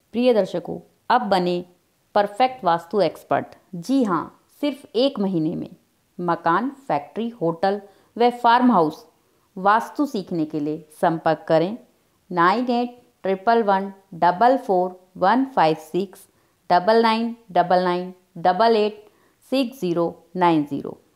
प्रिय दर्शकों, अब बने परफेक्ट वास्तु एक्सपर्ट। जी हाँ, सिर्फ 1 महीने में मकान, फैक्ट्री, होटल व फार्म हाउस वास्तु सीखने के लिए संपर्क करें 9811444156 9999886090।